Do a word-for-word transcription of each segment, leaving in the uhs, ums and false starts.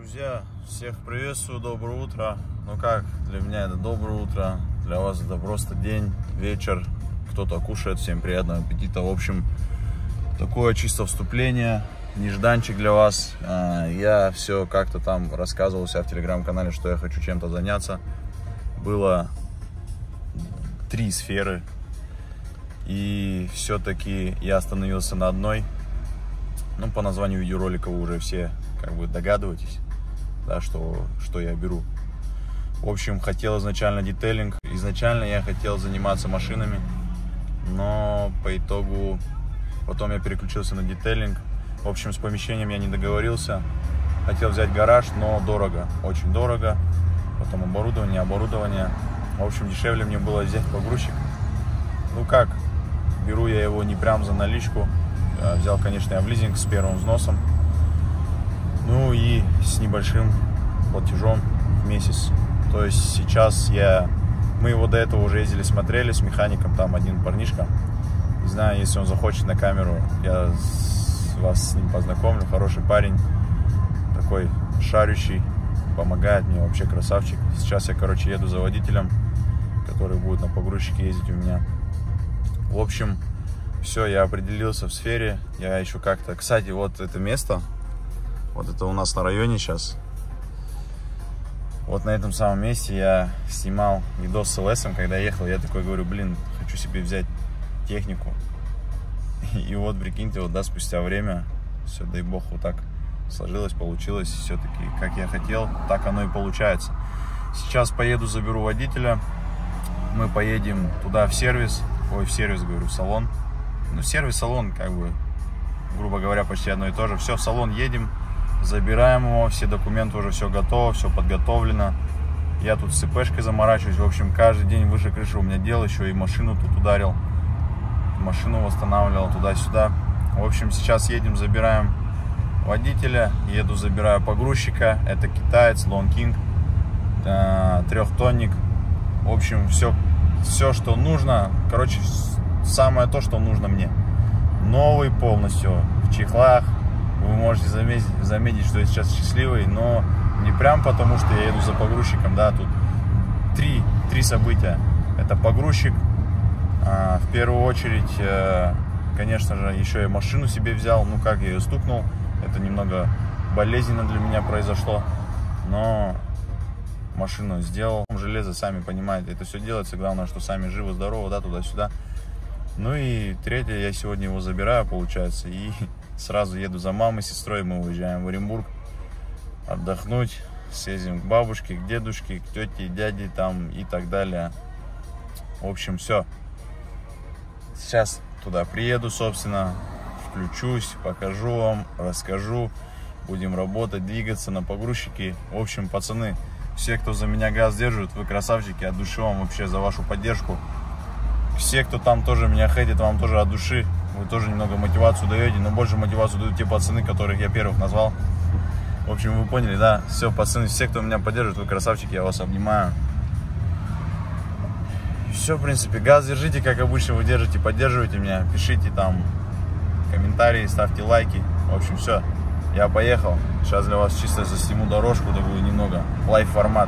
Друзья, всех приветствую, доброе утро. Ну как, для меня это доброе утро, для вас это просто день, вечер. Кто-то кушает, всем приятного аппетита. В общем, такое чисто вступление, нежданчик для вас. Я все как-то там рассказывал у себя в телеграм-канале, что я хочу чем-то заняться. Было три сферы, и все-таки я остановился на одной. Ну, по названию видеоролика вы уже все как бы догадываетесь, да, что, что я беру. В общем, хотел изначально детейлинг. Изначально я хотел заниматься машинами, но по итогу потом я переключился на детейлинг. В общем, с помещением я не договорился. Хотел взять гараж, но дорого, очень дорого. Потом оборудование, оборудование. В общем, дешевле мне было взять погрузчик. Ну как, беру я его не прям за наличку. Взял, конечно, я в лизинг с первым взносом. Ну и с небольшим платежом в месяц. То есть сейчас я... Мы его до этого уже ездили, смотрели с механиком. Там один парнишка. Не знаю, если он захочет на камеру, я вас с ним познакомлю. Хороший парень. Такой шарящий. Помогает мне, вообще красавчик. Сейчас я, короче, еду за водителем, который будет на погрузчике ездить у меня. В общем, все, я определился в сфере. Я еще как-то... Кстати, вот это место... Вот это у нас на районе сейчас. Вот на этом самом месте я снимал видос с ЛСом, когда ехал. Я такой говорю, блин, хочу себе взять технику. И вот, прикиньте, вот, да, спустя время, все, дай бог, вот так сложилось, получилось. Все-таки, как я хотел, так оно и получается. Сейчас поеду, заберу водителя. Мы поедем туда в сервис. Ой, в сервис, говорю, в салон. Ну, сервис-салон, как бы, грубо говоря, почти одно и то же. Все, в салон едем. Забираем его, все документы уже, все готово, все подготовлено. Я тут с ЦПшкой заморачиваюсь. В общем, каждый день выше крыши у меня дел. Еще и машину тут ударил. Машину восстанавливал туда-сюда. В общем, сейчас едем, забираем водителя. Еду, забираю погрузчика. Это китаец, Long King. Трехтонник. В общем, все, все, что нужно. Короче, самое то, что нужно мне. Новый полностью, в чехлах. Вы можете заметить, заметить, что я сейчас счастливый, но не прям потому, что я еду за погрузчиком, да, тут три, три события. Это погрузчик, а, в первую очередь, а, конечно же, еще я машину себе взял, ну как, я ее стукнул, это немного болезненно для меня произошло, но машину сделал. Железо, сами понимаете, это все делается, главное, что сами живы, здоровы, да, туда-сюда. Ну и третье, я сегодня его забираю, получается, и сразу еду за мамой, сестрой, мы уезжаем в Оренбург отдохнуть, съездим к бабушке, к дедушке, к тете, дяде там и так далее. В общем, все. Сейчас туда приеду, собственно, включусь, покажу вам, расскажу, будем работать, двигаться на погрузчике. В общем, пацаны, все, кто за меня газ держит, вы красавчики, от души вам вообще за вашу поддержку. Все, кто там тоже меня хейтит, вам тоже от души. Вы тоже немного мотивацию даете, но больше мотивацию дают те пацаны, которых я первых назвал. В общем, вы поняли, да? Все, пацаны, все, кто меня поддерживает, вы красавчики, я вас обнимаю. Все, в принципе, газ держите, как обычно вы держите, поддерживайте меня, пишите там комментарии, ставьте лайки. В общем, все, я поехал. Сейчас для вас чисто засниму дорожку, такую немного, лайв-формат.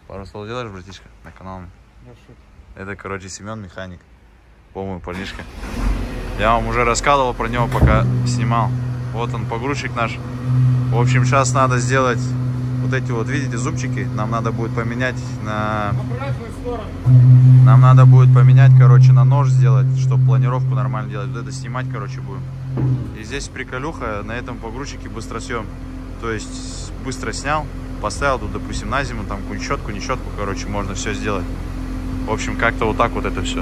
Пару слов делаешь, братишка, на канал? Это, короче, Семен механик. По-моему, парнишка. Я вам уже рассказывал про него, пока снимал. Вот он, погрузчик наш. В общем, сейчас надо сделать вот эти вот, видите, зубчики. Нам надо будет поменять на... Нам надо будет поменять, короче, на нож сделать, чтобы планировку нормально делать. Вот это снимать, короче, будем. И здесь приколюха, на этом погрузчике быстросъем. То есть быстро снял, поставил тут, допустим, на зиму, там какую-нибудь щетку, не щетку, короче, можно все сделать. В общем, как-то вот так вот это все.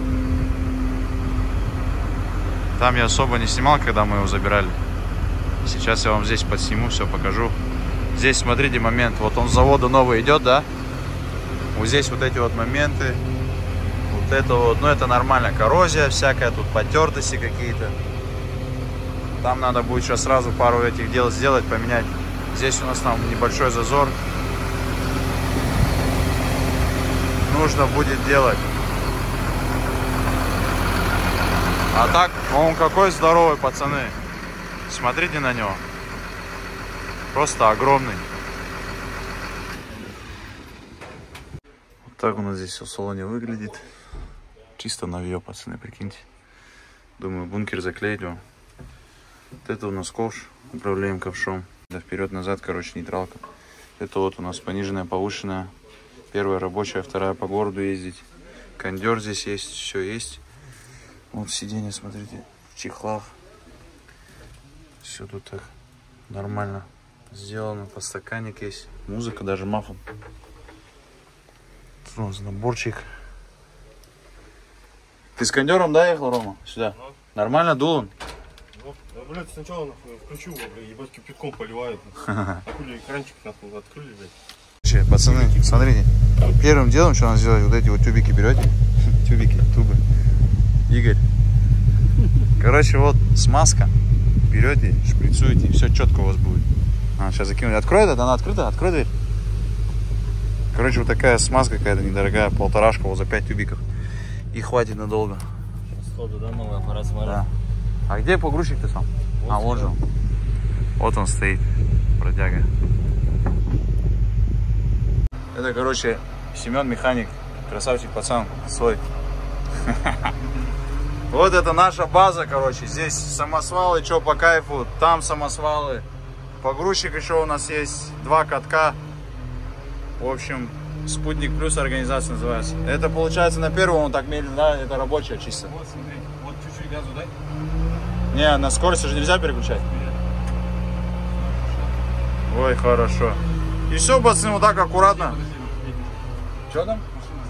Там я особо не снимал, когда мы его забирали. Сейчас я вам здесь подсниму, все покажу. Здесь, смотрите, момент. Вот он с завода новый идет, да? Вот здесь вот эти вот моменты. Вот это вот, ну это нормально. Коррозия всякая, тут потертости какие-то. Там надо будет сейчас сразу пару этих дел сделать, поменять. Здесь у нас там небольшой зазор. Нужно будет делать. А так, он какой здоровый, пацаны. Смотрите на него. Просто огромный. Вот так у нас здесь все в салоне выглядит. Чисто новье, пацаны, прикиньте. Думаю, бункер заклеить его. Вот это у нас ковш. Управляем ковшом. Да, вперед-назад, короче, нейтралка. Это вот у нас пониженная, повышенная. Первая рабочая, вторая по городу ездить. Кондер здесь есть, все есть. Вот сиденье, смотрите, в чехлах. Все тут так нормально сделано. Подстаканник есть. Музыка, даже мафон. Тут у нас наборчик. Ты с кондером, да, ехал, Рома? Сюда. А? Нормально дул он? Да, блядь, сначала нахуй включу его, блядь, ебать, кипятком поливает. А хули экранчик нахуй открыли, блядь. Пацаны, смотрите. Первым делом, что надо сделать, вот эти вот тюбики берете. Тюбики, тубы. Игорь. Короче, вот смазка. Берете, шприцуете, и все четко у вас будет. А, сейчас закинули. Открой этот, она открыта? Открой дверь. Короче, вот такая смазка какая-то недорогая, полторашка, вот за пять тюбиков. И хватит надолго. Сходу, да, малый аппарат смотрит. Да. А где погрузчик-то сам? Вот а, вот же он. Вот он стоит, бродяга. Это, короче, Семен механик. Красавчик пацан свой. Вот это наша база, короче. Здесь самосвалы, что по кайфу. Там самосвалы. Погрузчик еще у нас есть. Два катка. В общем, Спутник Плюс организация называется. Это получается на первом он так медленно, да? Это рабочая чисто. Вот, смотри. Вот чуть-чуть газу дай. Не, на скорости же нельзя переключать. Ой, хорошо. И все, пацаны, вот так аккуратно. Что там?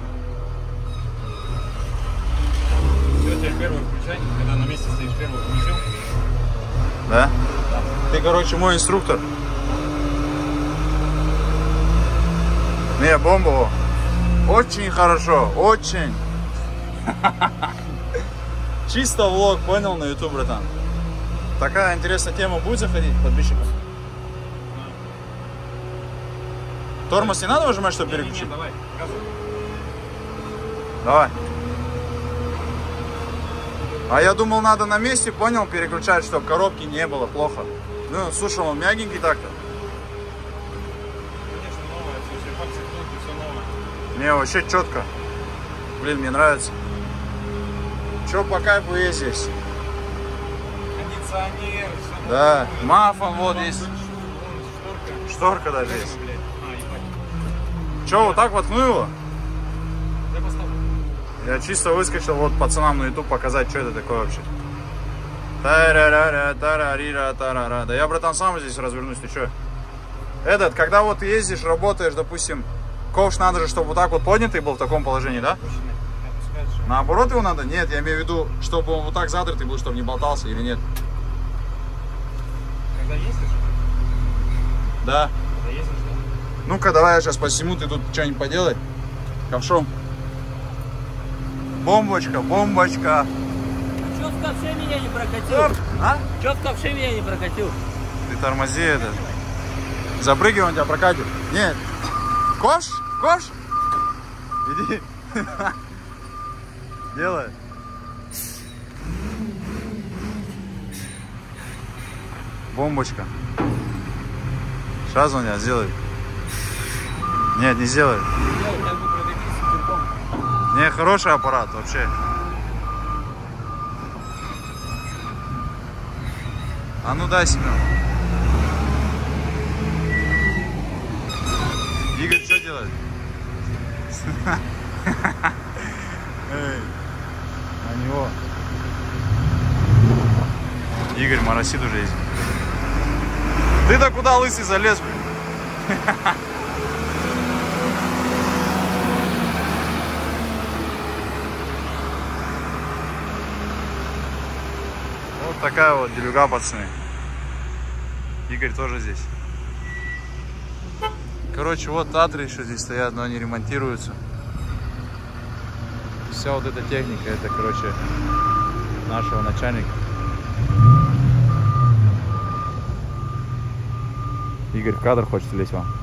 Все, теперь первый включай. Когда на месте стоишь, первый включил. Да? Да. Ты, короче, мой инструктор. Не, бомба. Очень хорошо, очень. Чисто влог, понял, на YouTube, братан. Такая интересная тема будет заходить подписчикам? Тормоз не надо выжимать, чтобы переключить? Давай, газу. Давай. А я думал, надо на месте, понял, переключать, чтобы коробки не было плохо. Ну, слушай, он мягенький так-то. Конечно, новое, все, все подцепнут, все новое. Не, вообще четко. Блин, мне нравится. Че по кайфу есть здесь? Кондиционер, все. Да, мафон вот есть. Шторка. Шторка даже есть. А, ебать. Че, вот так воткну его? Я поставлю. Я чисто выскочил вот пацанам на YouTube показать, что это такое вообще. Та-ра-ра-ра, та-ра-ри-ра, та-ра-ра. Да я, братан, сам здесь развернусь, ты что? Этот, когда вот ездишь, работаешь, допустим, ковш надо же, чтобы вот так вот поднятый был в таком положении, да? Наоборот его надо? Нет, я имею в виду, чтобы он вот так задрытый был, чтобы не болтался или нет? Когда ездишь? Да. Когда ездишь, да? Ну-ка, давай я сейчас посниму, ты тут что-нибудь поделай. Ковшом. Бомбочка, бомбочка. Чё в ковше меня не прокатил? А? Чё в ковше меня не прокатил? Ты тормози это. Запрыгивай, он тебя прокатит. Нет. Ковш? Ковш? Иди. Делай. Бомбочка. Сейчас он тебя сделает. Нет, не сделай. Сделай, как бы прокатись с ветерком. Не, хороший аппарат вообще. А ну дай, Семен. Игорь что делает? На него. Игорь моросит уже здесь. Ты-то куда, лысый, залез, блин? Вот такая вот делюга, пацаны. Игорь тоже здесь. Короче, вот Татры еще здесь стоят, но они ремонтируются. Вся вот эта техника, это, короче, нашего начальника. Игорь в кадр хочет влезть вам.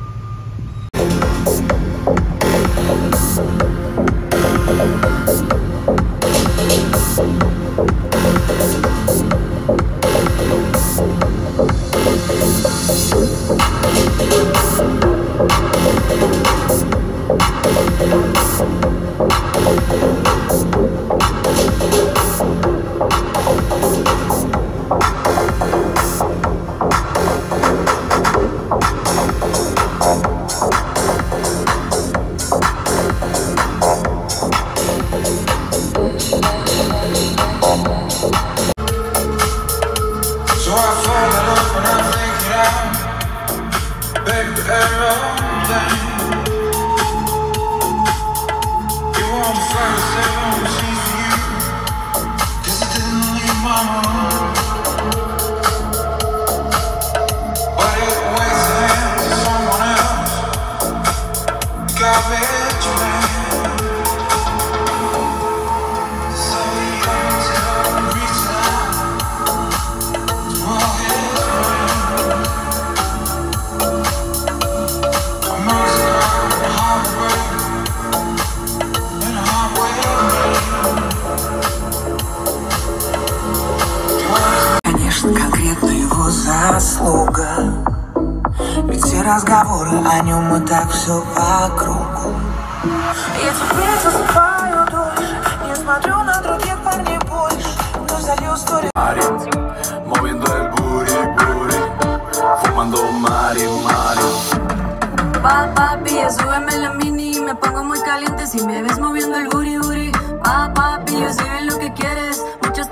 Заслуга. Ведь все разговоры о нем и так все по кругу. Я теперь засыпаю дольше, не смотрю на других парней больше, но залью столик. Moviendo el booty, booty, fumando mari, mari. Pa, papi, ya súbeme la mini y me pongo muy caliente si me ves moviendo el booty, booty. Pa, papi, yo sé bien lo que quieres, muchas...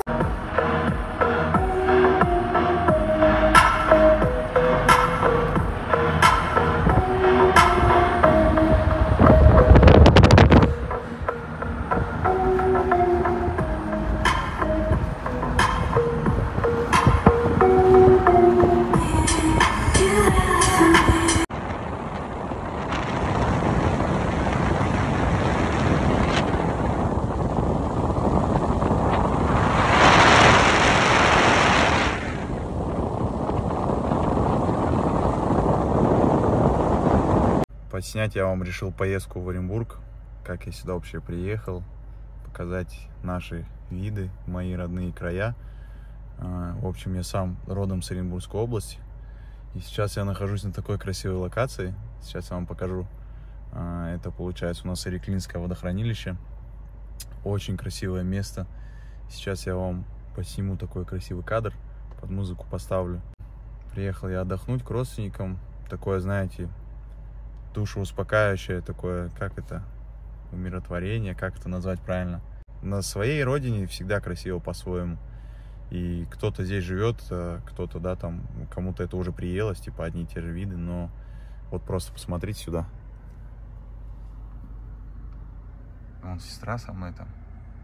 Подснять я вам решил поездку в Оренбург, как я сюда вообще приехал, показать наши виды, мои родные края. В общем, я сам родом с Оренбургской области, и сейчас я нахожусь на такой красивой локации. Сейчас я вам покажу. Это получается у нас Иреклинское водохранилище. Очень красивое место. Сейчас я вам посниму такой красивый кадр, под музыку поставлю. Приехал я отдохнуть к родственникам. Такое, знаете, душеуспокаивающее такое, как это, умиротворение, как это назвать правильно. На своей родине всегда красиво по-своему. И кто-то здесь живет, кто-то, да, там, кому-то это уже приелось, типа одни и те же виды, но вот просто посмотрите сюда. Вон сестра со мной там.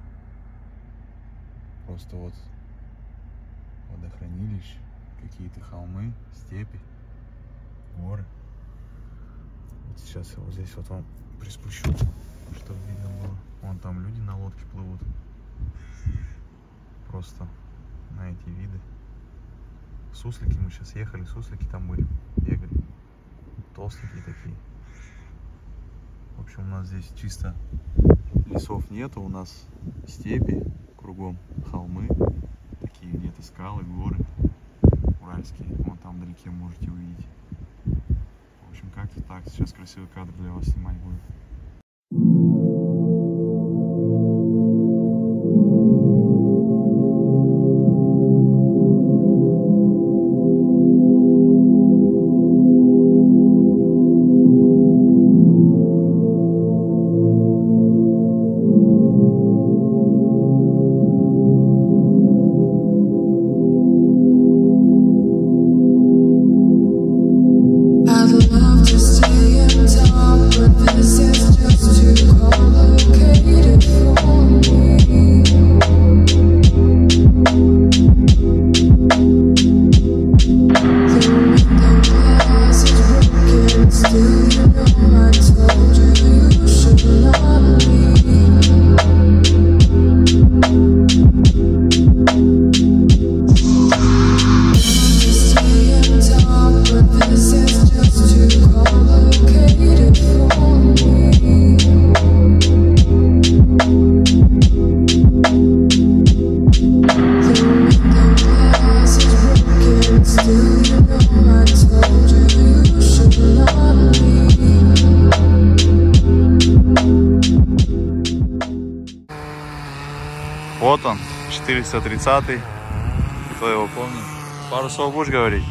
Просто вот водохранилище, какие-то холмы, степи, горы. Вот сейчас я вот здесь вот вам приспущу, чтобы видно было. Вон там люди на лодке плывут. Просто на эти виды. Суслики, мы сейчас ехали, суслики там были, бегали. Толстенькие такие. В общем, у нас здесь чисто лесов нету, у нас степи, кругом холмы, такие где-то скалы, горы уральские. Вон там вдалеке можете увидеть. В общем, как-то так. Сейчас красивый кадр для вас снимать будет. Вот он, четыреста тридцатый. Кто его помнит? Пару слов будешь говорить?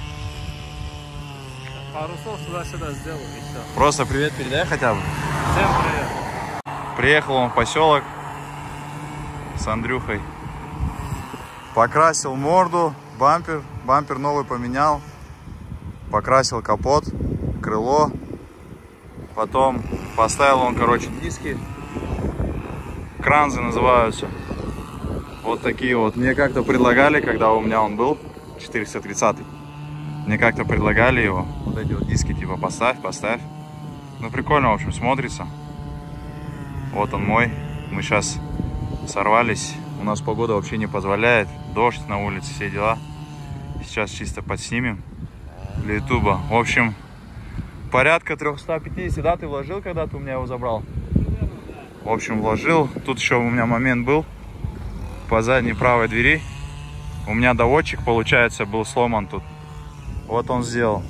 Пару слов туда-сюда сделал и все. Просто привет передай хотя бы. Всем привет. Приехал он в поселок с Андрюхой. Покрасил морду, бампер. Бампер новый поменял. Покрасил капот, крыло. Потом поставил он, короче, диски. Кранзы называются. Вот такие вот. Мне как-то предлагали, когда у меня он был, четыреста тридцатый. Мне как-то предлагали его. Вот эти вот диски типа поставь, поставь. Ну прикольно, в общем, смотрится. Вот он мой. Мы сейчас сорвались. У нас погода вообще не позволяет. Дождь на улице, все дела. Сейчас чисто подснимем для ютуба. В общем, порядка триста пятьдесят, да, ты вложил, когда ты у меня его забрал? В общем, вложил. Тут еще у меня момент был. По задней правой двери у меня доводчик, получается, был сломан тут. Вот он сделал.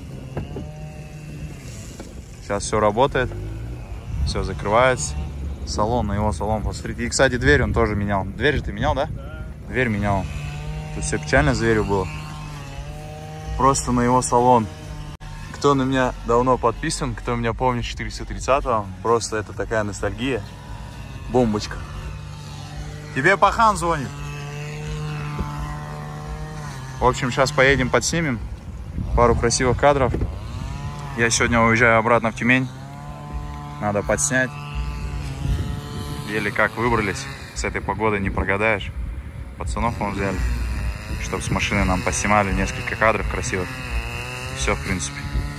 Сейчас все работает. Все закрывается. Салон, на его салон, посмотрите. И, кстати, дверь он тоже менял. Дверь же ты менял, да? Дверь менял. Тут все печально с дверью было. Просто на его салон. Кто на меня давно подписан, кто меня помнит четыреста тридцатого, просто это такая ностальгия. Бомбочка. Тебе пахан звонит. В общем, сейчас поедем подснимем пару красивых кадров. Я сегодня уезжаю обратно в Тюмень. Надо подснять. Еле как выбрались. С этой погодой не прогадаешь. Пацанов мы взяли, чтобы с машины нам поснимали несколько кадров красивых. И все, в принципе.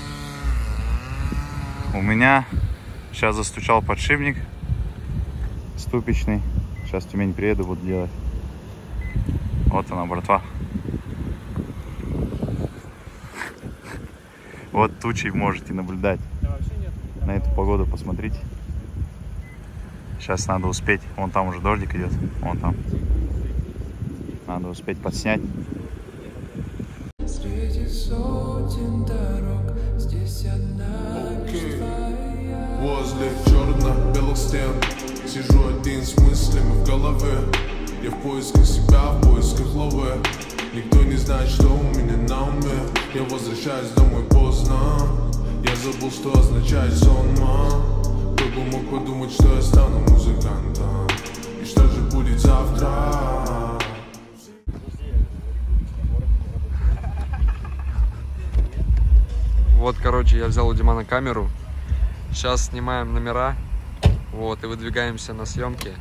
У меня сейчас застучал подшипник ступичный. Сейчас в Тюмень приеду, буду делать. Вот она, братва. Вот тучи можете наблюдать. На эту погоду посмотрите. Сейчас надо успеть. Вон там уже дождик идет. Вон там. Надо успеть подснять. Среди сотен дорог здесь одна лишь твоя. Возле черно-белых стен сижу один с мыслями в голове. Я в поисках себя, в поисках лавы. Никто не знает, что у меня на уме. Я возвращаюсь домой поздно. Я забыл, что означает сон. Кто бы мог подумать, что я стану музыкантом. И что же будет завтра? Вот, короче, я взял у Димана камеру. Сейчас снимаем номера. Вот, и выдвигаемся на съемки.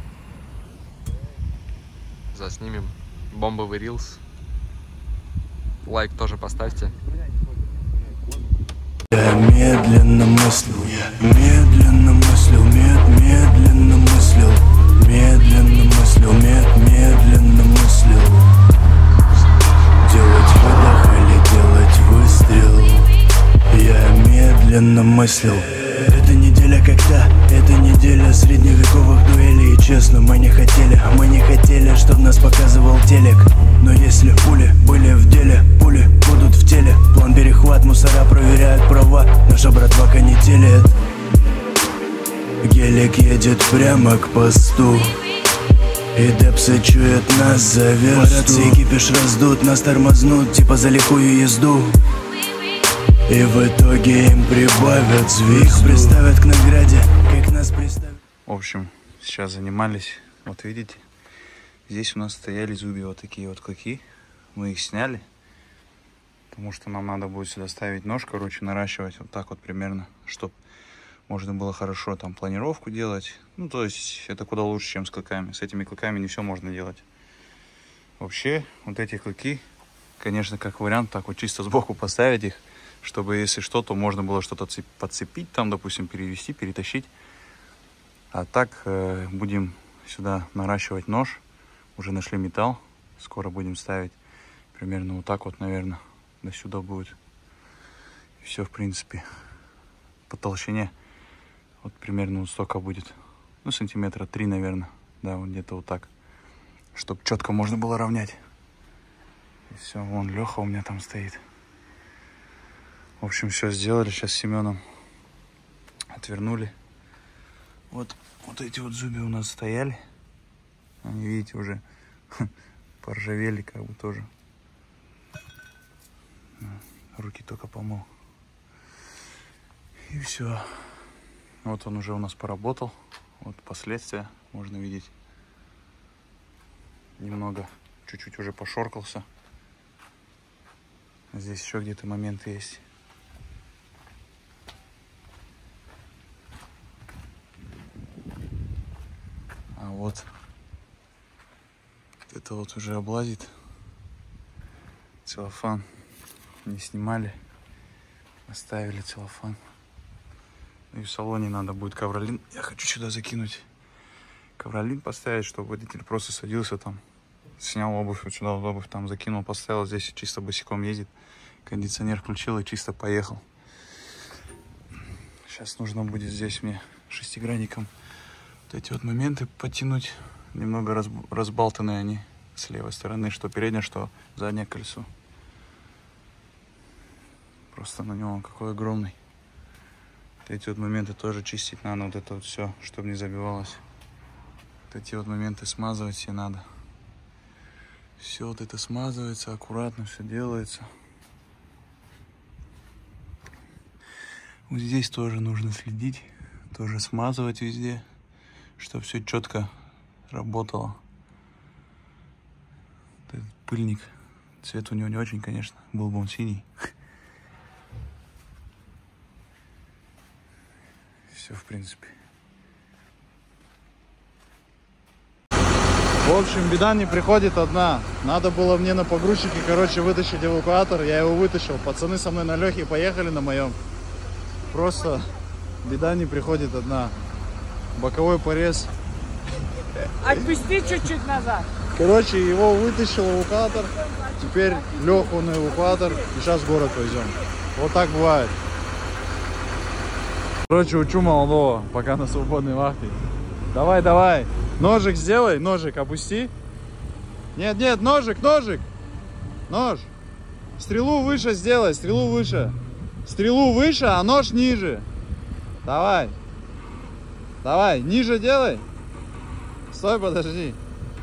Заснимем бомбовый рилс. Лайк тоже поставьте. Я медленно мыслил, медленно мыслил, мед, медленно мыслил, медленно мыслил, мед, медленно мыслил. Делать выдох или делать выстрел? Я медленно мыслил. Эта неделя как та, это неделя средневековых дуэлей. И честно, мы не хотели, мы не хотели, чтоб нас показывал телек. Но если пули были в деле, пули будут в канители. План перехват, мусора проверяют права. Наша братва канителит. Гелик едет прямо к посту, и депсы чуют нас за версту. Кипиш раздут, нас тормознут, типа за лихую езду. И в итоге им прибавят звезду. Их приставят к награде, как нас приставят. В общем, сейчас занимались. Вот видите, здесь у нас стояли зуби вот такие вот клыки. Мы их сняли, потому что нам надо будет сюда ставить нож, короче, наращивать вот так вот примерно, чтобы можно было хорошо там планировку делать. Ну, то есть это куда лучше, чем с клыками. С этими клыками не все можно делать. Вообще, вот эти клыки, конечно, как вариант, так вот чисто сбоку поставить их, чтобы, если что, то можно было что-то подцепить, там, допустим, перевести, перетащить. А так э, будем сюда наращивать нож. Уже нашли металл. Скоро будем ставить примерно вот так вот, наверное, до сюда будет. И все, в принципе, по толщине вот примерно вот столько будет. Ну, сантиметра три, наверное. Да, вот где-то вот так. Чтобы четко можно было равнять. И все, вон Леха у меня там стоит. В общем, все сделали. Сейчас с Семеном отвернули. Вот, вот эти вот зуби у нас стояли. Они, видите, уже поржавели как бы тоже. Руки только помыл. И все. Вот он уже у нас поработал. Вот последствия можно видеть. Немного, чуть-чуть уже пошоркался. Здесь еще где-то моменты есть. А вот это вот уже облазит. Целлофан не снимали, оставили целлофан. И в салоне надо будет ковролин. Я хочу сюда закинуть ковролин поставить, чтобы водитель просто садился там, снял обувь, вот сюда вот обувь там закинул, поставил, здесь чисто босиком ездит. Кондиционер включил и чисто поехал. Сейчас нужно будет здесь мне шестигранником вот эти вот моменты подтянуть. Немного раз, разбалтаны они с левой стороны, что переднее, что заднее колесо. Просто на нем какой огромный. Вот эти вот моменты тоже чистить надо, вот это вот все, чтобы не забивалось. Вот эти вот моменты смазывать все надо. Все вот это смазывается, аккуратно все делается. Вот здесь тоже нужно следить, тоже смазывать везде, чтобы все четко работало. Вот этот пыльник, цвет у него не очень, конечно, был бы он синий. Все, в принципе. В общем, беда не приходит одна. Надо было мне на погрузчике, короче, вытащить эвакуатор. Я его вытащил. Пацаны со мной на Лехе поехали на моем. Просто беда не приходит одна. Боковой порез. Отпусти чуть-чуть назад. Короче, его вытащил эвакуатор. Теперь Леху на эвакуатор. И сейчас в город повезем. Вот так бывает. Короче, учу молодого, пока на свободной вахте. Давай, давай. Ножик сделай, ножик опусти. Нет, нет, ножик, ножик. Нож. Стрелу выше сделай, стрелу выше. Стрелу выше, а нож ниже. Давай. Давай, ниже делай. Стой, подожди.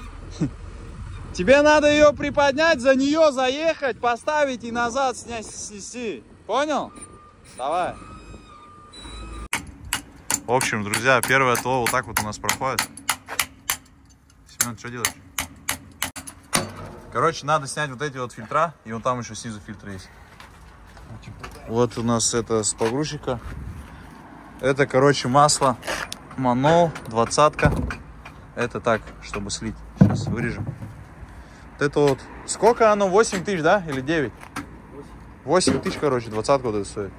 Тебе надо ее приподнять, за нее заехать, поставить и назад снять, снести. Понял? Давай. В общем, друзья, первое ТО вот так вот у нас проходит. Семен, что делаешь? Короче, надо снять вот эти вот фильтра, и вон там еще снизу фильтр есть. Вот у нас это с погрузчика. Это, короче, масло Манол, двадцатка. Это так, чтобы слить. Сейчас вырежем. Вот это вот. Сколько оно? восемь тысяч, да? Или девять? восемь тысяч, короче, двадцатка вот это стоит.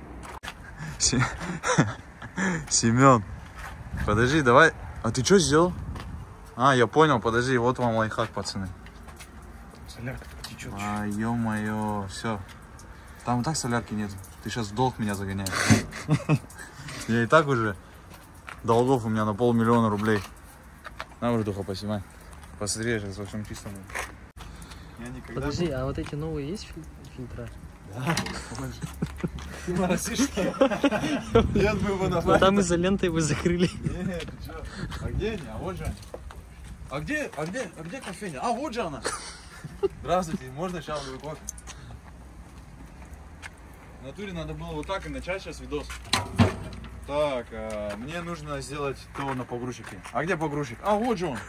Семен, подожди, давай. А ты что сделал? А, я понял, подожди, вот вам лайфхак, пацаны. Солярка течет. А, ё-моё, все. Там и так солярки нет. Ты сейчас в долг меня загоняешь. Я и так уже долгов у меня на полмиллиона рублей. На, Вардуха, поснимай. Посмотри, я сейчас во всем чистом. Подожди, а вот эти новые есть фильтра? Да, ты моросишь, что ли? Нет, мы его нафиг. Там изолентой вы закрыли. Нет, ты чё? А где они? А вот же они. А где, а где, а где кофейня? А, вот же она. Здравствуйте, можно сейчас будет кофе? В натуре надо было вот так и начать сейчас видос. Так, а, мне нужно сделать то на погрузчике. А где погрузчик? А, вот же он.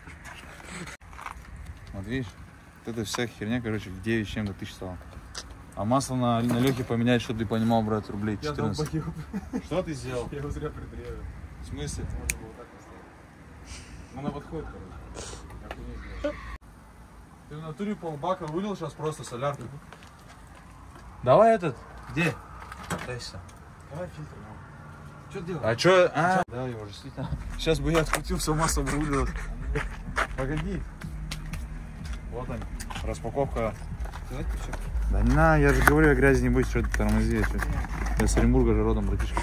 Вот видишь, вот это вся херня, короче, в девять с чем-то тысяч стало. А масло на, на Лехе поменять, чтобы ты понимал, брат, рублей четырнадцать. Что ты сделал? Я его зря придревил. В смысле? Можно было так поставить. Ну, на подход, короче. Ты в натуре полбака вылил сейчас просто солярку. Давай этот. Где? Дай сюда. Давай фильтр. Что делать? А что? А? Да, его действительно. Сейчас бы я открутил, все масло бы вылилось. Погоди. Вот они. Распаковка. Да не на, я же говорю, я грязи не будет, что ты тормози. Я с Оренбурга же родом, братишка.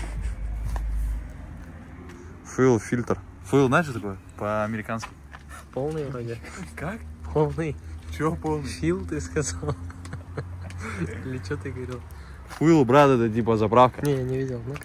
Фил, фильтр. Фил, знаешь, что такое? По-американски. Полный вроде. Как? Полный. Чего полный? Фил, ты сказал. Или что ты говорил? Фил, брат, это типа заправка. Не, я не видел. Ну-ка.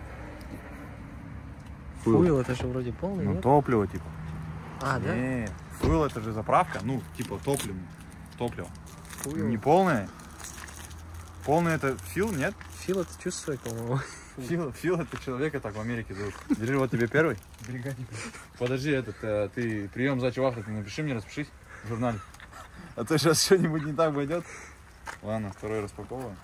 Фуил, это же вроде полный, Ну, нет? топливо, типа. А, да? Не, фуил это же заправка, ну, типа топливо. Топливо. Фуил. Не полное. Полный это фил, нет? Фил это чувствует, по-моему. Фил, фил это человека так в Америке зовут. Держи, вот тебе первый. Подожди, этот, э, ты прием сдачи вахты, ты напиши мне, распишись в журнале. А то сейчас что-нибудь не так пойдет. Ладно, второй распаковываем.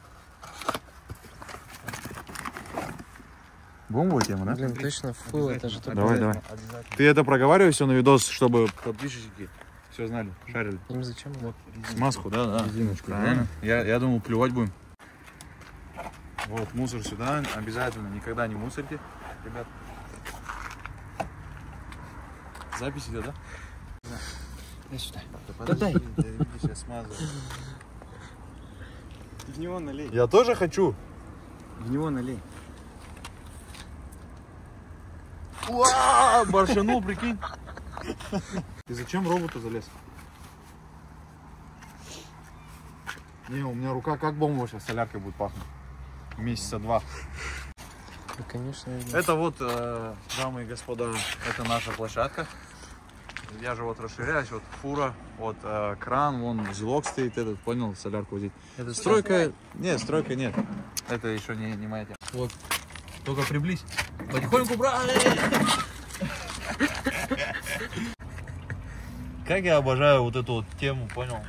Бомбовая тема, да? Блин, точно, фуил, это же только... Давай, давай. Ты это проговаривай все на видос, чтобы подписчики все знали, шарили. Им зачем? Вот. Маску, да, да. Резиночку, правильно. Я, я думал, плевать будем. Вот, мусор сюда. Обязательно никогда не мусорьте, ребят. Запись идет, да? Дай сюда. Да дай. Сейчас смазываю. Ты в него налей. Я тоже хочу. В него налей. Уа, боршанул, прикинь. Ты зачем в робота залез? Не, у меня рука как бомба сейчас соляркой будет пахнуть. Месяца два. Да, конечно. Это вот, э, дамы и господа, это наша площадка. Я же вот расширяюсь, вот фура, вот э, кран, вон узелок стоит, этот, понял, солярку возить. Это стройка, нет, стройка нет. Это еще не, не моя тема. Вот, только приблизь. Потихоньку, брат! Как я обожаю вот эту вот тему, понял?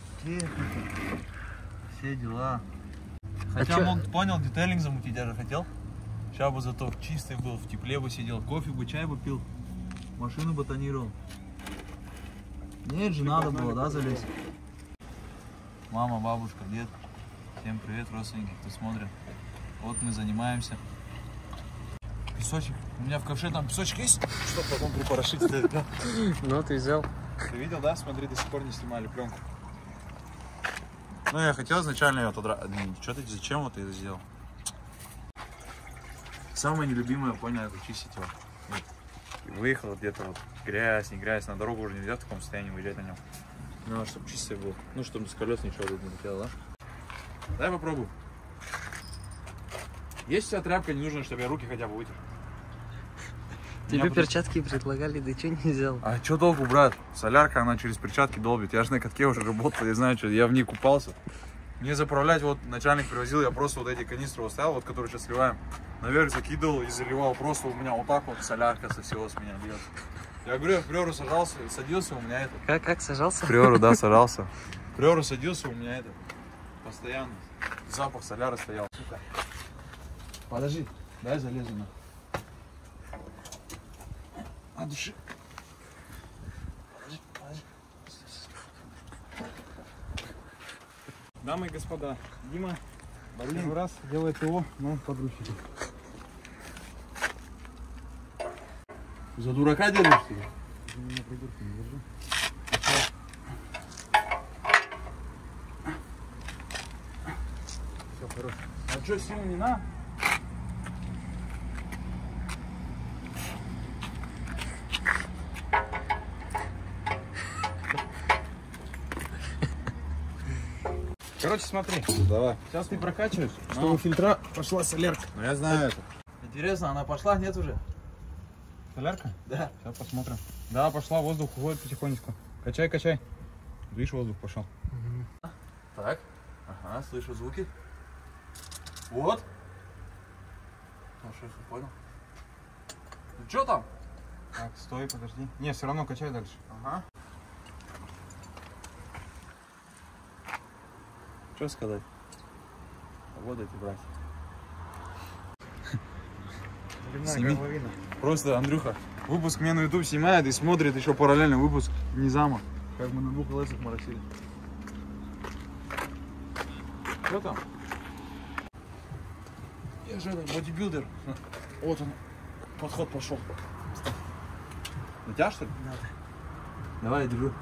Все дела. Хотя а мог, понял, детейлинг замутить даже хотел. Сейчас бы зато чистый был, в тепле бы сидел, кофе бы, чай бы пил, машину бы тонировал. Нет же, надо было, да, залезть? Мама, бабушка, дед. Всем привет, родственники, кто смотрит. Вот мы занимаемся. Песочек. У меня в ковше там песочек есть, чтобы потом припорошить. Ну, ты взял. Ты видел, да? Смотри, до сих пор не снимали пленку. Ну, я хотел изначально ее отодрать. Что ты, зачем вот ты это сделал? Самое нелюбимое, понял, это чистить его. Вот. Выехал где-то вот грязь, не грязь, на дорогу уже нельзя в таком состоянии выезжать на нем. Ну, чтобы чистый был. Ну, чтобы с колес ничего тут не летело, да? Дай попробуй. Есть у тебя тряпка, не нужно, чтобы я руки хотя бы вытер. Тебе потом... перчатки предлагали, да что не взял? А что толку, брат? Солярка, она через перчатки долбит. Я же на катке уже работал, я знаю, что я в ней купался. Мне заправлять, вот начальник привозил, я просто вот эти канистры оставил, вот которые сейчас сливаем. Наверх закидывал и заливал. Просто у меня вот так вот солярка со всего с меня бьет. Я говорю, я в приору сажался, садился, у меня это. Как, как сажался? В приору, да, сажался. В приору садился, у меня это. Постоянно запах соляры стоял. Сука. Подожди, дай залезу на. А, души. Подожди, подожди. Дамы и господа, Дима первый раз делает ТО на погрузчике. За дурака делаешь, что ли? Ты меня придурки не держи. Все, хорошо. А что, силы не на? Короче, смотри. Давай. Сейчас ты прокачиваешь, чтобы фильтра пошла солярка. Ну я знаю это. Интересно, она пошла, нет уже? Солярка? Да. Сейчас посмотрим. Да, пошла, воздух уходит потихонечку. Качай, качай. Видишь, воздух пошел. Угу. Так. Ага, слышу звуки. Вот. Ну что, я понял. Ну что там? Так, стой, подожди. Не, все равно качай дальше. Ага. Что сказать? Вот эти братья. Сними. Просто Андрюха выпуск мне на YouTube снимает и смотрит еще параллельно выпуск Низама. Как мы на двух лесах моросили. Что там? Я же бодибилдер. Вот он. Подход пошел. На тебя, что ли? Надо. Давай, я держу.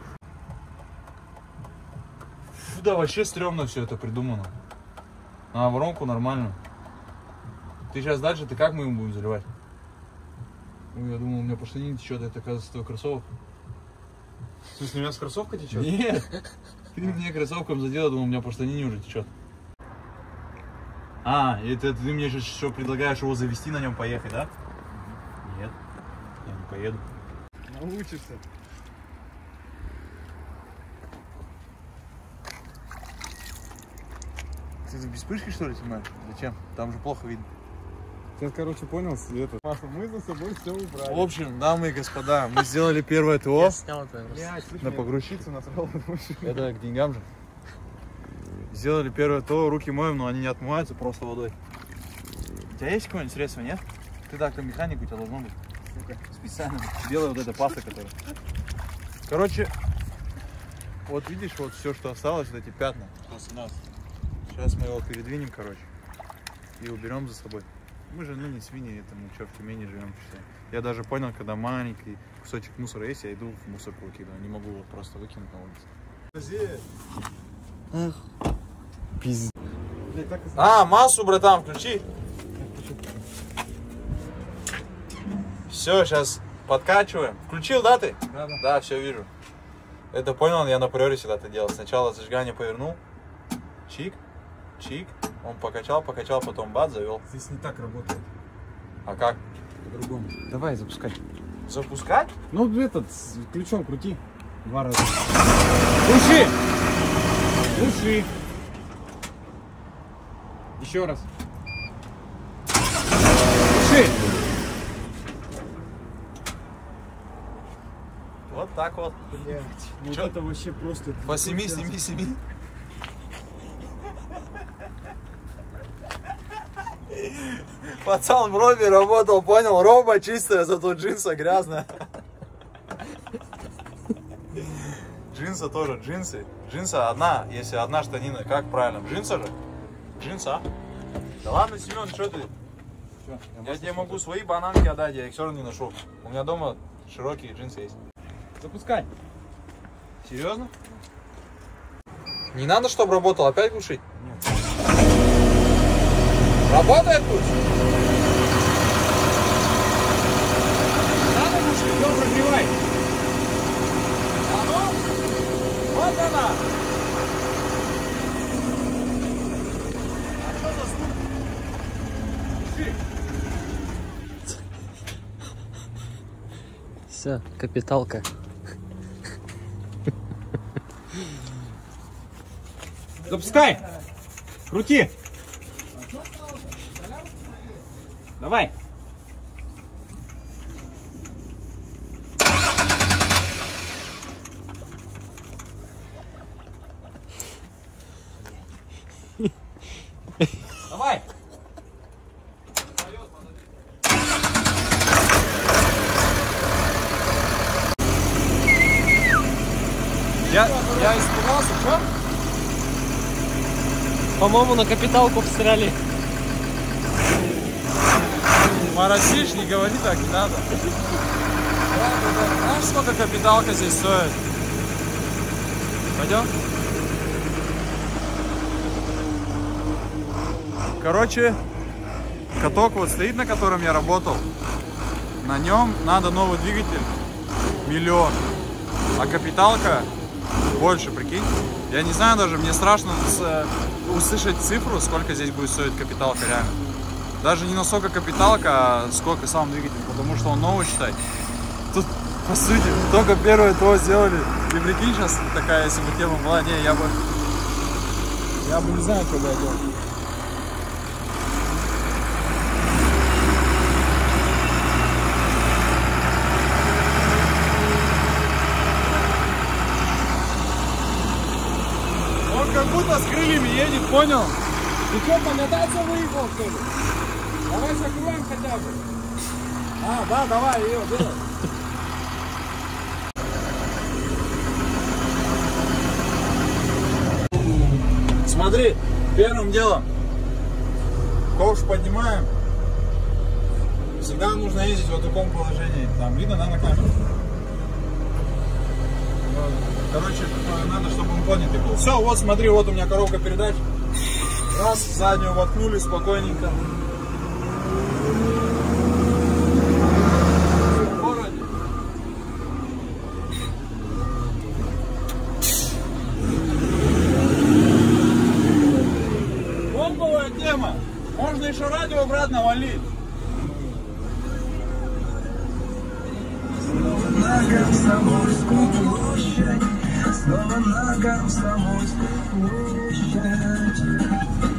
Фу, да, вообще стрёмно все это придумано. На воронку нормально. Ты сейчас дальше, ты как мы ему будем заливать? Ой, я думал, у меня по штанине течет, это оказывается твой кроссовок. В смысле, у меня с кроссовка течет? Нет. Ты мне кроссовком задел, я думал, у меня по штанине уже течет. А, это ты мне сейчас еще предлагаешь его завести, на нем поехать, да? Нет, я не поеду. Научишься. Ты без вспышки, что ли, снимаешь? Зачем? Там же плохо видно. Сейчас, короче, понял, это. Маша, мы за собой все убрали. В общем, дамы и господа, мы сделали первое ТО. Я снял это. На погрузчицу насрал. Это к деньгам же. Сделали первое ТО, руки моем, но они не отмываются просто водой. У тебя есть какое-нибудь средство, нет? Ты так-то механик, у тебя должно быть. Специально. Белая вот эта паста, которая. Короче, вот видишь, вот все, что осталось, вот эти пятна после нас. Сейчас мы его передвинем, короче, и уберем за собой. Мы же, ну, не свиньи, это мы что, в Тюмени живем, считай. Я даже понял, когда маленький кусочек мусора есть, я иду в мусорку выкидываю. Не могу вот просто выкинуть на улицу. Эх. Пиздец. А, массу, братан, включи. Все, сейчас подкачиваем. Включил, да, ты? Да, да. Да, все вижу. Это понял, я на приоре всегда это делал. Сначала зажигание повернул, чик, чик, он покачал, покачал, потом бац, завел. Здесь не так работает. А как? По-другому. Давай, запускай. Запускать? Ну, этот, с ключом крути. Два раза. Глуши! Глуши! Еще раз. Глуши! Вот так вот. Блять, вот Чё? Это вообще просто... По семи, сними, сними. Пацан в робе работал, понял? Роба чистая, зато джинса грязная. Джинсы тоже, джинсы. Джинса одна, если одна штанина, как правильно? Джинса же? Джинса. Да ладно, Семен, что ты? Что? Я, я тебе могу свои бананки отдать, я их все равно не ношу. У меня дома широкие джинсы есть. Запускай. Серьезно? Не надо, чтобы работал, опять глушить? Нет. Работает пусть? Надо глушить, все прогревай. А ну? Вот она! А что за звук? Глуши. Все, капиталка. Запускай! Крути! Давай! Давай! Я, я испугался, что? По-моему, на капиталку всрали. Моросишь, не говори так, не надо. Знаешь, сколько капиталка здесь стоит? Пойдем? Короче, каток вот стоит, на котором я работал. На нем надо новый двигатель. Миллион. А капиталка больше, прикинь. Я не знаю даже, мне страшно с, услышать цифру, сколько здесь будет стоить капиталка реально. Даже не настолько капиталка, а сколько сам двигатель, потому что он новый, считай. Тут, по сути, только первое то сделали. И прикинь, сейчас такая, если бы тема была, не, я бы, я бы не знаю, что бы я делал. Он как будто с крыльями едет, понял? Ты что, покататься выехал, что ли? Давай закроем хотя бы. А, да, давай, ее, делай. Смотри, первым делом ковш поднимаем. Всегда нужно ездить в таком положении. Там видно, да, на камеру? Короче, надо, чтобы он поднятый был. Все, вот смотри, вот у меня коробка передач. Раз, заднюю воткнули спокойненько. Комбовая тема. Можно еще радио обратно валить. На Комсомольскую площадь, снова на Комсомольскую площадь.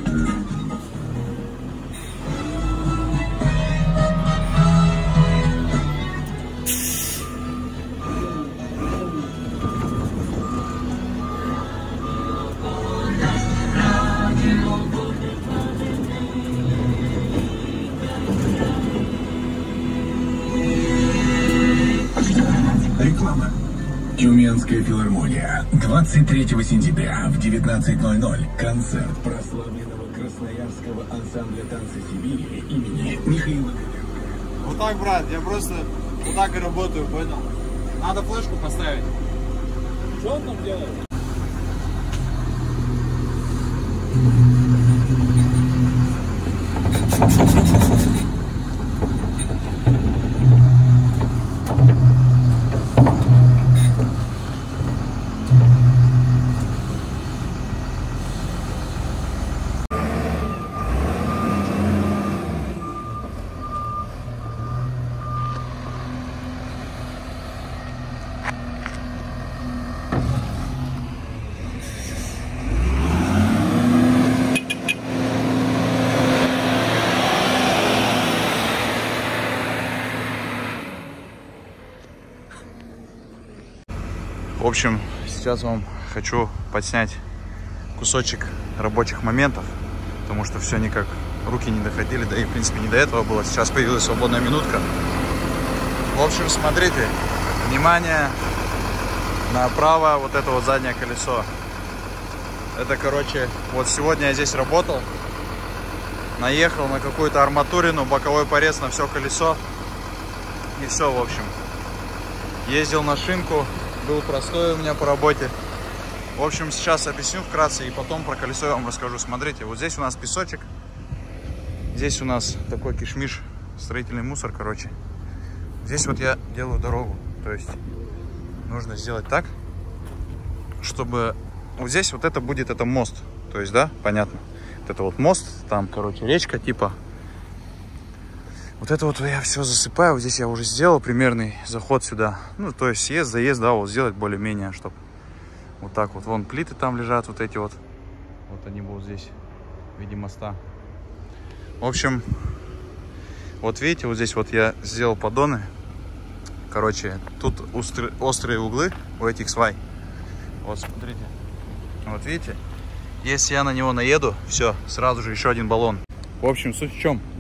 Реклама. Тюменская филармония. двадцать третьего сентября в девятнадцать ноль ноль. Концерт прославленного красноярского ансамбля танца Сибири имени Михаила. Вот так, брат, я просто вот так и работаю, понял? Надо флешку поставить. Что он там делает? В общем, сейчас вам хочу подснять кусочек рабочих моментов, потому что все никак руки не доходили, да и в принципе не до этого было. Сейчас появилась свободная минутка. В общем, смотрите, внимание, направо вот это вот заднее колесо. Это, короче, вот сегодня я здесь работал, наехал на какую-то арматурину, боковой порез на все колесо, и все, в общем. Ездил на шинку. Был простой у меня по работе. В общем, сейчас объясню вкратце и потом про колесо я вам расскажу. Смотрите, вот здесь у нас песочек. Здесь у нас такой кишмиш, строительный мусор, короче. Здесь вот я делаю дорогу. То есть нужно сделать так, чтобы вот здесь вот это будет, это мост. То есть, да, понятно. Вот это вот мост, там, короче, речка типа. Вот это вот я все засыпаю. Вот здесь я уже сделал примерный заход сюда. Ну, то есть съезд, заезд, да, вот сделать более-менее, чтобы вот так вот. Вон плиты там лежат, вот эти вот. Вот они будут здесь в виде моста. В общем, вот видите, вот здесь вот я сделал поддоны. Короче, тут острые, острые углы у этих свай. Вот, смотрите. Вот видите? Если я на него наеду, все, сразу же еще один баллон. В общем, суть в чем?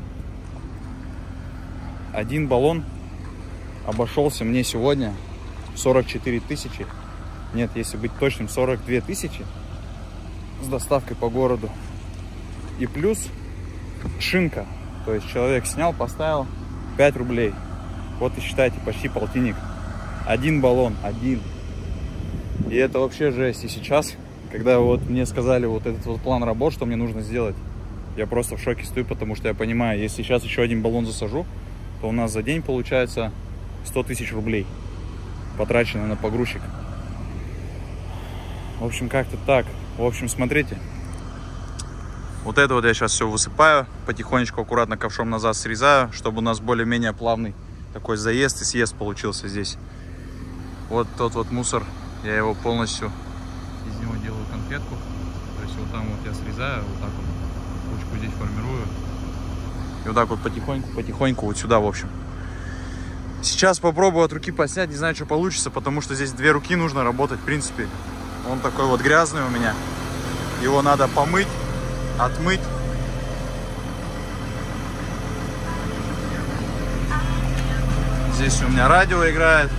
Один баллон обошелся мне сегодня сорок четыре тысячи. Нет, если быть точным, сорок две тысячи с доставкой по городу. И плюс шинка. То есть человек снял, поставил пять рублей. Вот и считайте, почти полтинник. Один баллон, один. И это вообще жесть. И сейчас, когда вот мне сказали вот этот вот план работ, что мне нужно сделать, я просто в шоке стою, потому что я понимаю, если сейчас еще один баллон засажу, то у нас за день получается сто тысяч рублей, потрачено на погрузчик. В общем, как-то так. В общем, смотрите. Вот это вот я сейчас все высыпаю. Потихонечку, аккуратно ковшом назад срезаю, чтобы у нас более-менее плавный такой заезд и съезд получился здесь. Вот тот вот мусор. Я его полностью из него делаю конфетку. То есть вот там вот я срезаю, вот так вот кучку здесь формирую. И вот так вот потихоньку, потихоньку вот сюда, в общем. Сейчас попробую от руки подснять, не знаю, что получится, потому что здесь две руки нужно работать, в принципе. Он такой вот грязный у меня. Его надо помыть, отмыть. Здесь у меня радио играет.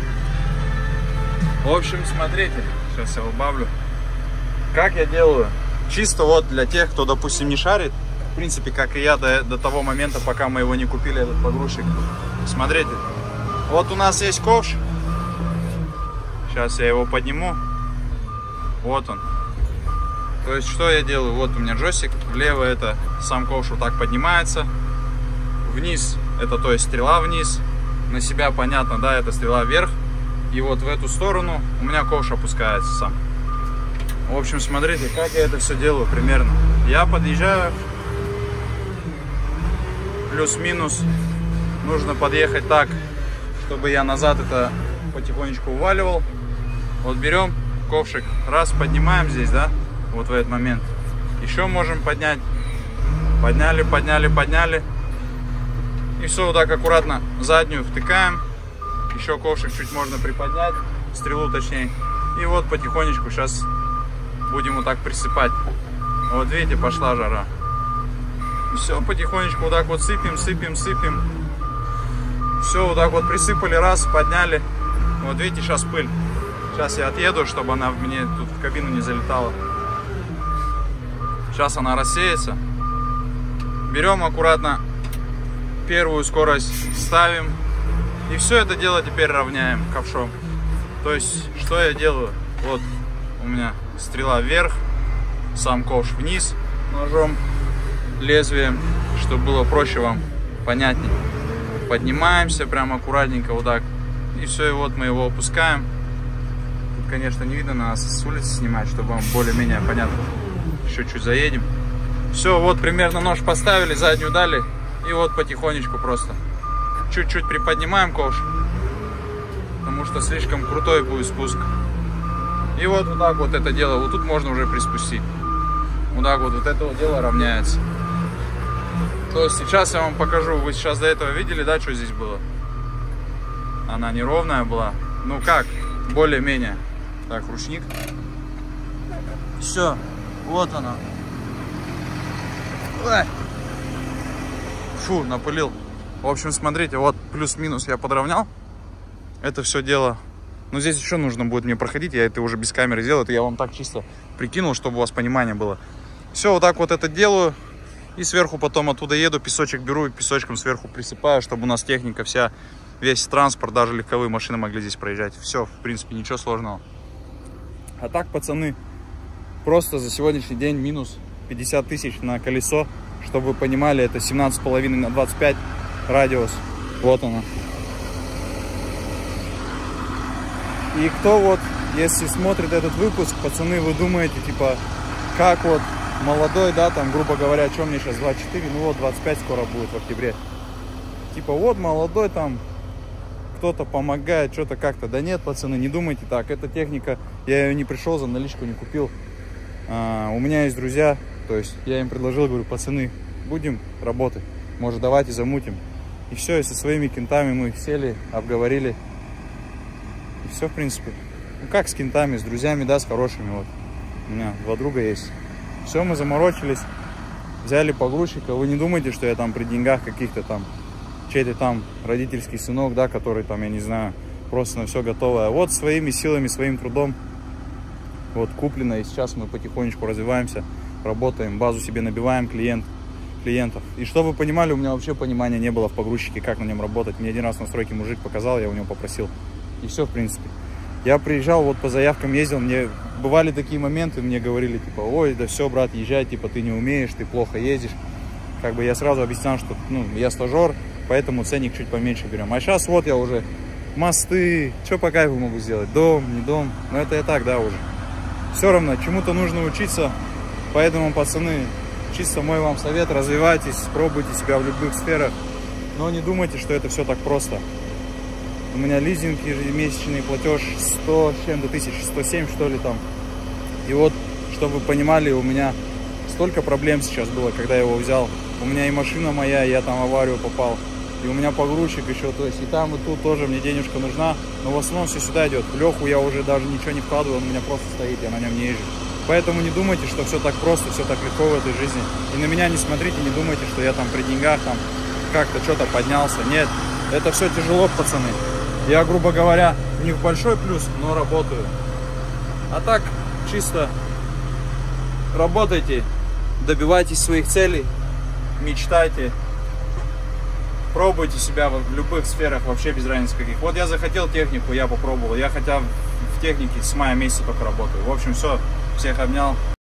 В общем, смотрите, сейчас я убавлю. Как я делаю? Чисто вот для тех, кто, допустим, не шарит. В принципе, как и я до, до того момента, пока мы его не купили, этот погрузчик. Смотрите, вот у нас есть ковш. Сейчас я его подниму. Вот он. То есть, что я делаю? Вот у меня джойстик. Влево это сам ковш вот так поднимается. Вниз это, то есть, стрела вниз. На себя понятно, да, это стрела вверх. И вот в эту сторону у меня ковш опускается сам. В общем, смотрите, как я это все делаю примерно. Я подъезжаю. Плюс-минус. Нужно подъехать так, чтобы я назад это потихонечку уваливал. Вот берем ковшик, раз, поднимаем здесь, да, вот в этот момент. Еще можем поднять. Подняли, подняли, подняли. И все, вот так аккуратно заднюю втыкаем. Еще ковшик чуть можно приподнять, стрелу точнее. И вот потихонечку сейчас будем вот так присыпать. Вот видите, пошла жара. Все, потихонечку вот так вот сыпем, сыпем, сыпем. Все, вот так вот присыпали, раз, подняли. Вот видите, сейчас пыль. Сейчас я отъеду, чтобы она мне тут в кабину не залетала. Сейчас она рассеется. Берем аккуратно первую скорость, ставим. И все это дело теперь равняем ковшом. То есть, что я делаю? Вот у меня стрела вверх, сам ковш вниз ножом, лезвием, чтобы было проще вам, понятнее. Поднимаемся прям аккуратненько вот так. И все, и вот мы его опускаем. Тут, конечно, не видно, надо с улицы снимать, чтобы вам более-менее понятно. Еще чуть заедем. Все, вот примерно нож поставили, заднюю дали. И вот потихонечку просто чуть-чуть приподнимаем ковш, потому что слишком крутой будет спуск. И вот, вот так вот это дело, вот тут можно уже приспустить. Вот так вот, вот это вот дело равняется. То есть сейчас я вам покажу, вы сейчас до этого видели, да, что здесь было? Она неровная была. Ну как, более-менее. Так, ручник. Все, вот она. Ой. Фу, напылил. В общем, смотрите, вот плюс-минус я подровнял. Это все дело. Но здесь еще нужно будет мне проходить. Я это уже без камеры сделал. Это я вам так чисто прикинул, чтобы у вас понимание было. Все, вот так вот это делаю. И сверху потом оттуда еду, песочек беру и песочком сверху присыпаю, чтобы у нас техника вся, весь транспорт, даже легковые машины могли здесь проезжать. Все, в принципе, ничего сложного. А так, пацаны, просто за сегодняшний день минус пятьдесят тысяч на колесо. Чтобы вы понимали, это семнадцать с половиной на двадцать пять радиус. Вот она. И кто вот, если смотрит этот выпуск, пацаны, вы думаете, типа, как вот молодой, да, там, грубо говоря, что мне сейчас, двадцать четыре, ну вот двадцать пять скоро будет в октябре. Типа, вот молодой там, кто-то помогает, что-то как-то. Да нет, пацаны, не думайте так. Эта техника, я ее не пришел, за наличку не купил. А, у меня есть друзья, то есть я им предложил, говорю, пацаны, будем работать, может, давайте замутим. И все, и со своими кентами мы сели, обговорили. И все, в принципе. Ну, как с кентами, с друзьями, да, с хорошими, вот. У меня два друга есть. Все, мы заморочились, взяли погрузчика. Вы не думайте, что я там при деньгах каких-то там, чей-то там родительский сынок, да, который там, я не знаю, просто на все готовое. Вот своими силами, своим трудом вот куплено. И сейчас мы потихонечку развиваемся, работаем, базу себе набиваем, клиент, клиентов. И чтобы вы понимали, у меня вообще понимания не было в погрузчике, как на нем работать. Мне один раз на стройке мужик показал, я у него попросил. И все, в принципе. Я приезжал, вот по заявкам ездил, мне бывали такие моменты, мне говорили, типа, ой, да все, брат, езжай, типа, ты не умеешь, ты плохо ездишь. Как бы я сразу объяснял, что, ну, я стажер, поэтому ценник чуть поменьше берем. А сейчас вот я уже мосты, что по кайфу могу сделать, дом, не дом, но это я так, да, уже. все равно чему-то нужно учиться. Поэтому, пацаны, чисто мой вам совет: развивайтесь, пробуйте себя в любых сферах, но не думайте, что это все так просто. У меня лизинг, ежемесячный платеж сто с чем-то тысяч, сто семь что ли там. И вот, чтобы вы понимали, у меня столько проблем сейчас было, когда я его взял. У меня и машина моя, я там в аварию попал. И у меня погрузчик еще, то есть и там, и тут тоже мне денежка нужна. Но в основном все сюда идет. В Леху я уже даже ничего не вкладываю, он у меня просто стоит, я на нем не езжу. Поэтому не думайте, что все так просто, все так легко в этой жизни. И на меня не смотрите, не думайте, что я там при деньгах там как-то что-то поднялся. Нет, это все тяжело, пацаны. Я, грубо говоря, у них большой плюс, но работаю. А так, чисто работайте, добивайтесь своих целей, мечтайте, пробуйте себя в любых сферах, вообще без разницы каких. Вот я захотел технику, я попробовал. Я хотя в технике с мая месяца только работаю. В общем, все, всех обнял.